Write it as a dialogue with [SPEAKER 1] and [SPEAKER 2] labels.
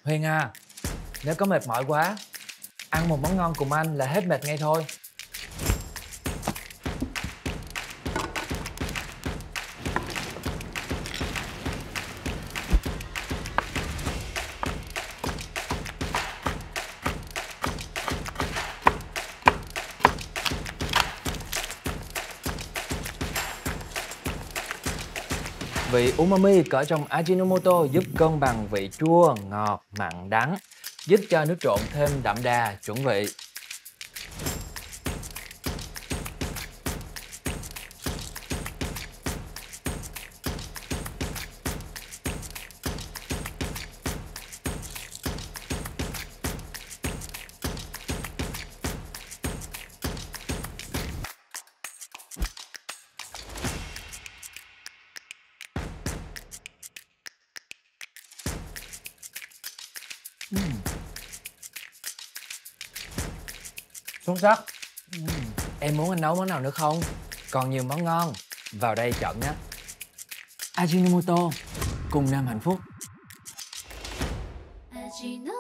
[SPEAKER 1] Huyền à, nếu có mệt mỏi quá, ăn một món ngon cùng anh là hết mệt ngay thôi. Vị umami có trong Ajinomoto giúp cân bằng vị chua, ngọt, mặn, đắng, giúp cho nước trộn thêm đậm đà, chuẩn vị.
[SPEAKER 2] Xuất sắc.
[SPEAKER 1] Em muốn anh nấu món nào nữa không? Còn nhiều món ngon. Vào đây chọn nhé. Ajinomoto, cùng Nam hạnh phúc.